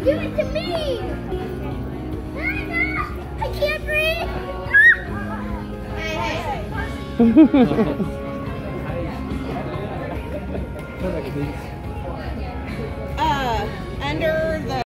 Do it to me! I can't breathe! Under the